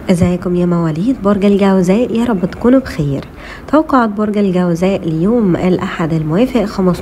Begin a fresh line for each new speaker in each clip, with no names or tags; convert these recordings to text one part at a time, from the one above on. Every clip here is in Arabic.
ازيكم يا مواليد برج الجوزاء؟ يا رب تكونوا بخير. توقعات برج الجوزاء اليوم الأحد الموافق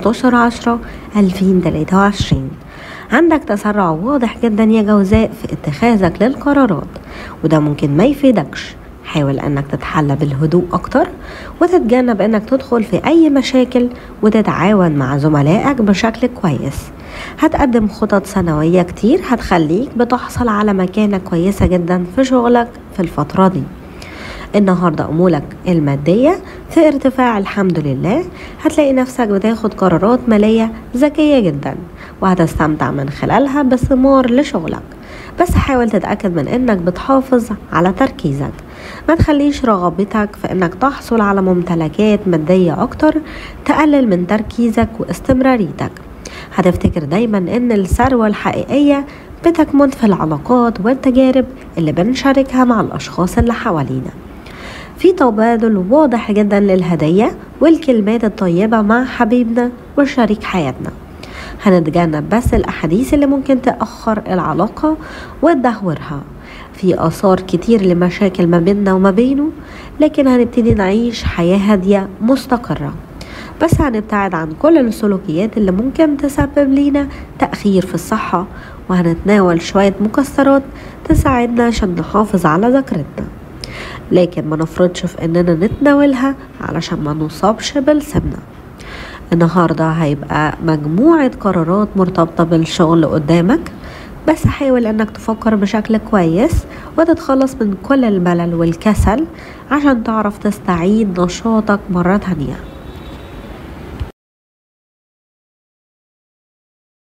15/10/2023. عندك تسرع واضح جدا يا جوزاء في اتخاذك للقرارات، وده ممكن ما يفيدكش. حاول انك تتحلى بالهدوء اكتر وتتجنب انك تدخل في اي مشاكل، وتتعاون مع زملائك بشكل كويس. هتقدم خطط سنوية كتير هتخليك بتحصل على مكانة كويسة جدا في شغلك في الفترة دي. النهاردة أمورك المادية في ارتفاع الحمد لله، هتلاقي نفسك بتاخد قرارات مالية ذكية جدا وهتستمتع من خلالها بثمار لشغلك. بس حاول تتأكد من انك بتحافظ على تركيزك، ما تخليش رغبتك في انك تحصل على ممتلكات مادية اكتر تقلل من تركيزك واستمراريتك. هتفتكر دايما ان الثروة الحقيقية بتكمن في العلاقات والتجارب اللي بنشاركها مع الاشخاص اللي حوالينا. في تبادل واضح جدا للهدايا والكلمات الطيبة مع حبيبنا وشريك حياتنا. هنتجنب بس الأحاديث اللي ممكن تأخر العلاقة وتدهورها. في آثار كتير لمشاكل ما بيننا وما بينه، لكن هنبتدي نعيش حياة هادية مستقرة. بس هنبتعد عن كل السلوكيات اللي ممكن تسبب لينا تأخير في الصحة، وهنتناول شوية مكسرات تساعدنا عشان نحافظ على ذاكرتنا، لكن ما نفرطش في اننا نتناولها علشان ما نصابش بالسمنة. النهاردة هيبقى مجموعة قرارات مرتبطة بالشغل قدامك، بس حاول انك تفكر بشكل كويس وتتخلص من كل الملل والكسل عشان تعرف تستعيد نشاطك مرة تانية.